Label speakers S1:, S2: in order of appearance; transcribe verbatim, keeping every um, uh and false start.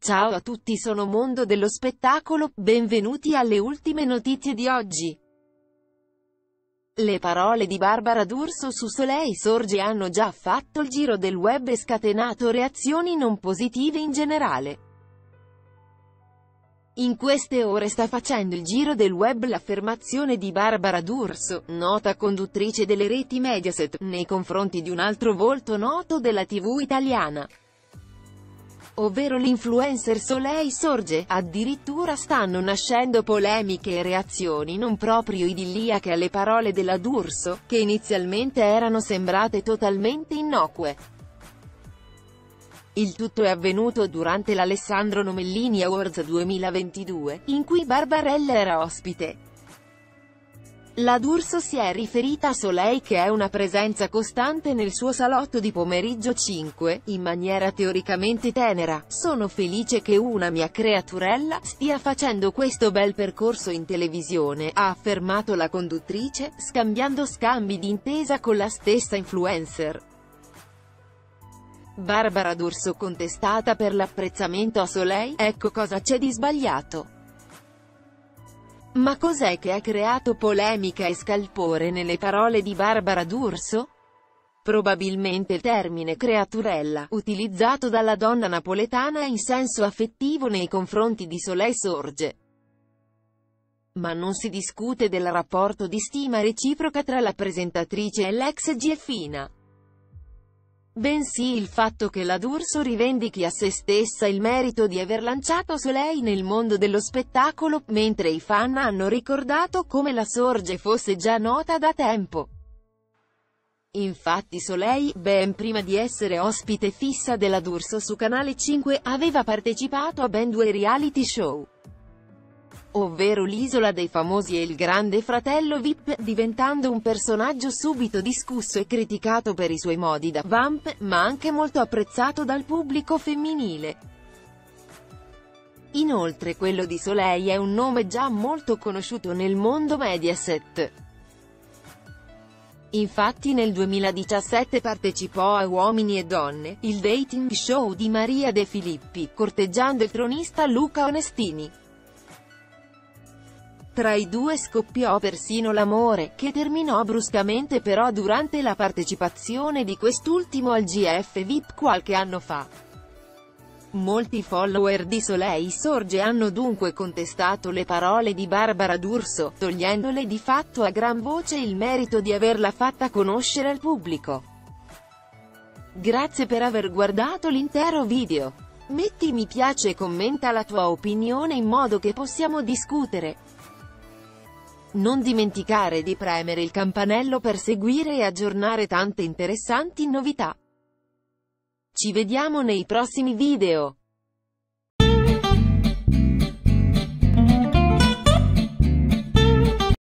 S1: Ciao a tutti, sono Mondo dello Spettacolo, benvenuti alle ultime notizie di oggi. Le parole di Barbara D'Urso su Soleil Sorge hanno già fatto il giro del web e scatenato reazioni non positive in generale. In queste ore sta facendo il giro del web l'affermazione di Barbara D'Urso, nota conduttrice delle reti Mediaset, nei confronti di un altro volto noto della tivù italiana, ovvero l'influencer Soleil Sorge. Addirittura stanno nascendo polemiche e reazioni non proprio idilliache alle parole della D'Urso, che inizialmente erano sembrate totalmente innocue. Il tutto è avvenuto durante l'Alessandro Nomellini Awards duemilaventidue, in cui Barbarella era ospite. La D'Urso si è riferita a Soleil, che è una presenza costante nel suo salotto di Pomeriggio cinque, in maniera teoricamente tenera: "Sono felice che una mia creaturella stia facendo questo bel percorso in televisione", ha affermato la conduttrice, scambiando scambi di intesa con la stessa influencer. Barbara D'Urso contestata per l'apprezzamento a Soleil: "Ecco cosa c'è di sbagliato. Ma cos'è che ha creato polemica e scalpore nelle parole di Barbara D'Urso? Probabilmente il termine creaturella, utilizzato dalla donna napoletana in senso affettivo nei confronti di Soleil Sorge. Ma non si discute del rapporto di stima reciproca tra la presentatrice e l'ex Gieffina, bensì il fatto che la D'Urso rivendichi a se stessa il merito di aver lanciato Soleil nel mondo dello spettacolo, mentre i fan hanno ricordato come la Sorge fosse già nota da tempo. Infatti Soleil, ben prima di essere ospite fissa della D'Urso su Canale cinque, aveva partecipato a ben due reality show, ovvero l'Isola dei Famosi e Il Grande Fratello V I P, diventando un personaggio subito discusso e criticato per i suoi modi da vamp, ma anche molto apprezzato dal pubblico femminile. Inoltre quello di Soleil è un nome già molto conosciuto nel mondo Mediaset. Infatti nel duemiladiciassette partecipò a Uomini e Donne, il dating show di Maria De Filippi, corteggiando il tronista Luca Onestini. Tra i due scoppiò persino l'amore, che terminò bruscamente però durante la partecipazione di quest'ultimo al G F V I P qualche anno fa. Molti follower di Soleil Sorge hanno dunque contestato le parole di Barbara D'Urso, togliendole di fatto a gran voce il merito di averla fatta conoscere al pubblico. Grazie per aver guardato l'intero video. Metti mi piace e commenta la tua opinione in modo che possiamo discutere. Non dimenticare di premere il campanello per seguire e aggiornare tante interessanti novità. Ci vediamo nei prossimi video.